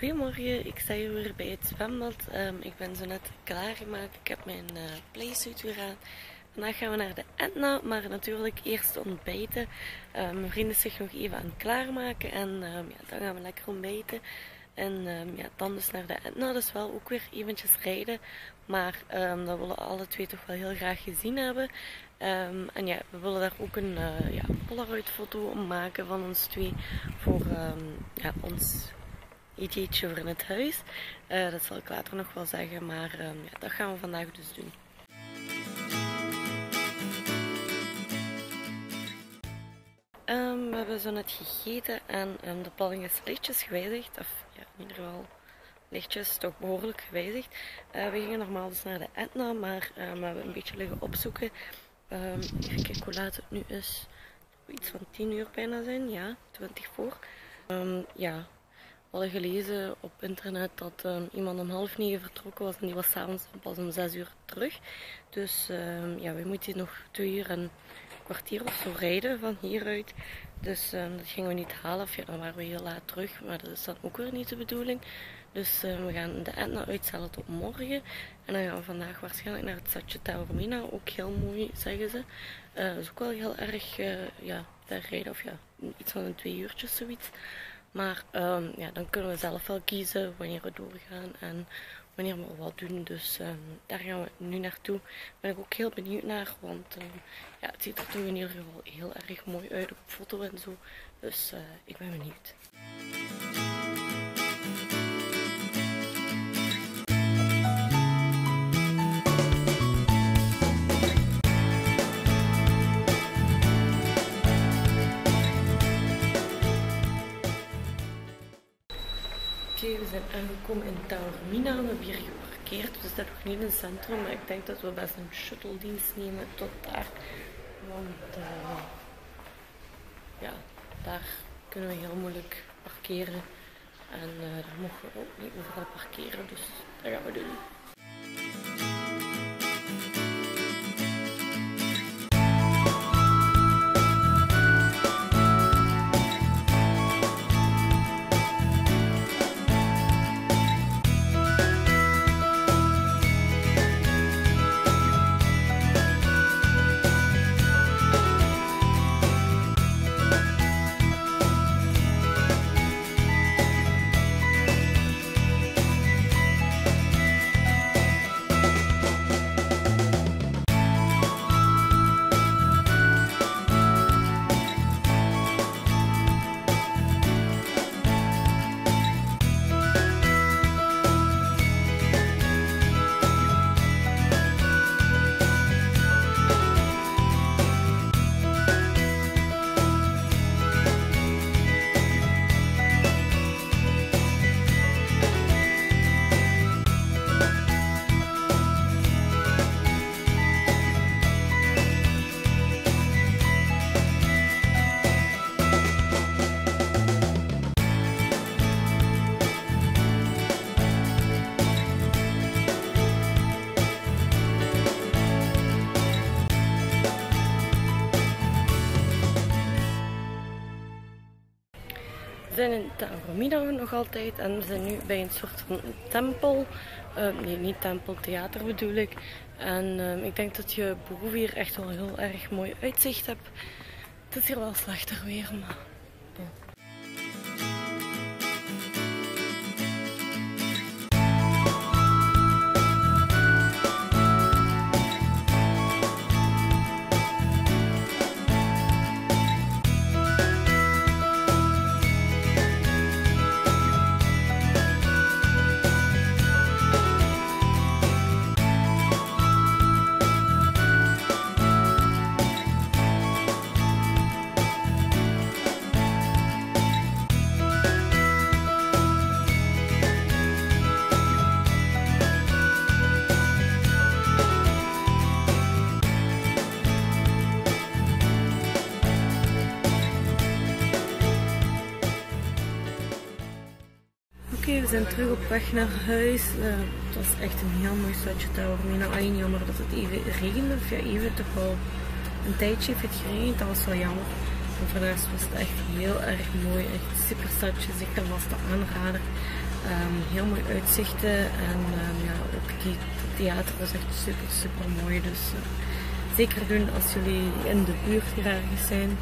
Goedemorgen, ik sta hier weer bij het zwembad. Ik ben zo net klaargemaakt. Ik heb mijn playsuit weer aan. Vandaag gaan we naar de Etna, maar natuurlijk eerst ontbijten. Mijn vriend is zich nog even aan het klaarmaken en dan gaan we lekker ontbijten. En dan dus naar de Etna, dus wel ook weer eventjes rijden. Maar dat willen alle twee toch wel heel graag gezien hebben. En ja, we willen daar ook een Polaroid foto maken van ons twee voor ons ideetje voor in het huis. Dat zal ik later nog wel zeggen, maar dat gaan we vandaag dus doen. We hebben zo net gegeten en de planning is lichtjes gewijzigd, of ja, in ieder geval lichtjes toch behoorlijk gewijzigd. We gingen normaal dus naar de Etna, maar we hebben een beetje liggen opzoeken. Even kijken hoe laat het nu is. Iets van 10 uur bijna zijn, ja, 20 voor. We hadden gelezen op internet dat iemand om 8:30 vertrokken was en die was s'avonds pas om 6 uur terug. Dus we moeten nog 2 uur en een kwartier of zo rijden van hieruit. Dus dat gingen we niet halen, of ja, dan waren we heel laat terug, maar dat is dan ook weer niet de bedoeling. Dus we gaan de Etna uitstellen tot morgen. En dan gaan we vandaag waarschijnlijk naar het stadje Taormina, ook heel mooi zeggen ze. Dat is ook wel heel erg ver rijden, of ja, iets van 2 uurtjes zoiets. Maar dan kunnen we zelf wel kiezen wanneer we doorgaan en wanneer we wat doen. Dus daar gaan we nu naartoe. Daar ben ik ook heel benieuwd naar, want het ziet er toch in ieder geval heel erg mooi uit op foto en zo. Dus ik ben benieuwd. We zijn aangekomen in Taormina. We hebben hier geparkeerd. We zitten nog niet in het centrum, maar ik denk dat we best een shuttle-dienst nemen tot daar. Want daar kunnen we heel moeilijk parkeren. En daar mogen we ook niet overal parkeren, dus dat gaan we doen. We zijn in Taormina nog altijd en we zijn nu bij een soort van tempel. Nee, niet tempel, theater bedoel ik. En ik denk dat je boven hier echt wel heel erg mooi uitzicht hebt. Het is hier wel slechter weer, maar... We zijn terug op weg naar huis. Het was echt een heel mooi stadje Taormina. Alleen jammer dat het even regende. Of ja, even toch wel een tijdje heeft het geregend. Dat was wel jammer. En voor de rest was het echt heel erg mooi. Echt super stadje, zeker was de aanrader. Heel mooi uitzichten en ja, ook het theater was echt super mooi. Dus zeker doen als jullie in de buurt hier ergens zijn.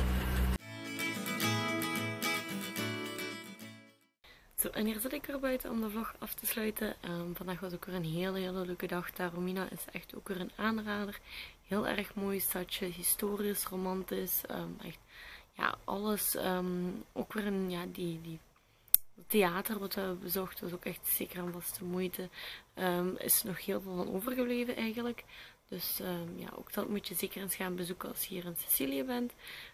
Zo, en hier zit ik weer buiten om de vlog af te sluiten. Vandaag was ook weer een hele leuke dag. Taormina is echt ook weer een aanrader. Heel erg mooi stadje, historisch, romantisch. Echt, ja, alles. Ook weer een, ja, die theater wat we bezochten was ook echt zeker en vast de moeite. Is nog heel veel van overgebleven eigenlijk. Dus ja, ook dat moet je zeker eens gaan bezoeken als je hier in Sicilië bent.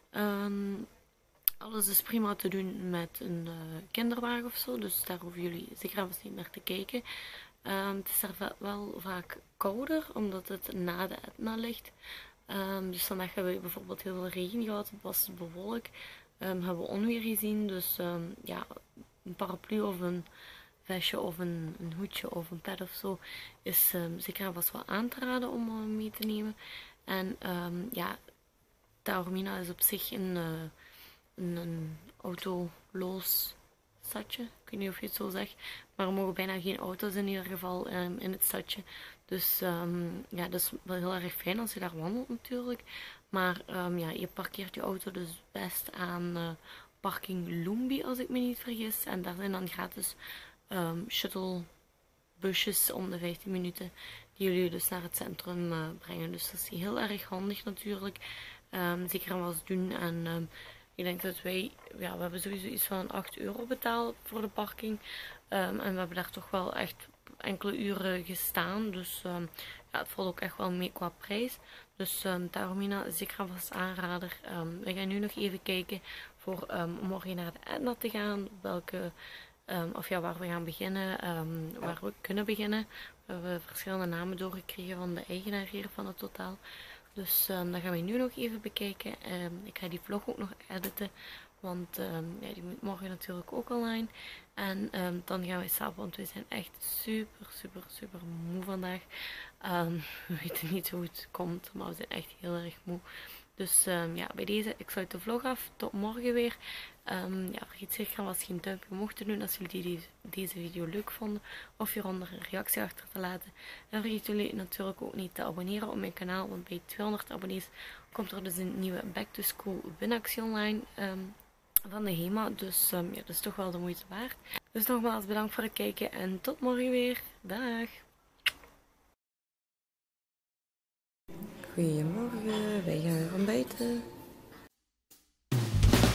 Alles is prima te doen met een kinderwagen of zo, dus daar hoeven jullie zeker en vast niet naar te kijken. Het is daar wel vaak kouder, omdat het na de Etna ligt. Dus vandaag hebben we bijvoorbeeld heel veel regen gehad, het was bewolkt. Hebben we onweer gezien, dus ja, een paraplu of een vestje of een hoedje of een pet of zo is zeker en vast wel aan te raden om mee te nemen. En ja, Taormina is op zich een autoloos stadje. Ik weet niet of je het zo zegt. Maar er mogen bijna geen auto's in ieder geval in het stadje. Dus ja, dat is wel heel erg fijn als je daar wandelt natuurlijk. Maar ja, je parkeert je auto dus best aan parking Lumbi als ik me niet vergis. En daar zijn dan gratis shuttlebusjes om de 15 minuten die jullie dus naar het centrum brengen. Dus dat is heel erg handig natuurlijk. Zeker aan wat doen en ik denk dat wij, ja, we hebben sowieso iets van 8 euro betaald voor de parking. En we hebben daar toch wel echt enkele uren gestaan. Dus ja, het valt ook echt wel mee qua prijs. Dus Taormina is zeker een vast aanrader. We gaan nu nog even kijken voor morgen naar de Etna te gaan. Welke, of ja, waar we gaan beginnen, waar we kunnen beginnen. We hebben verschillende namen doorgekregen van de eigenaar hier van het totaal. Dus dat gaan we nu nog even bekijken. Ik ga die vlog ook nog editen, want ja, die moet morgen natuurlijk ook online. En dan gaan we slapen, want we zijn echt super moe vandaag. We weten niet hoe het komt, maar we zijn echt heel erg moe. Dus ja, bij deze, ik sluit de vlog af. Tot morgen weer. Ja, vergeet zeker wat geen duimpje omhoog te doen als jullie deze video leuk vonden. Of hieronder een reactie achter te laten. En vergeet jullie natuurlijk ook niet te abonneren op mijn kanaal. Want bij 200 abonnees komt er dus een nieuwe Back to School winactie online van de HEMA. Dus ja, dat is toch wel de moeite waard. Dus nogmaals bedankt voor het kijken en tot morgen weer. Dag! Goedemorgen, wij gaan weer ontbijten.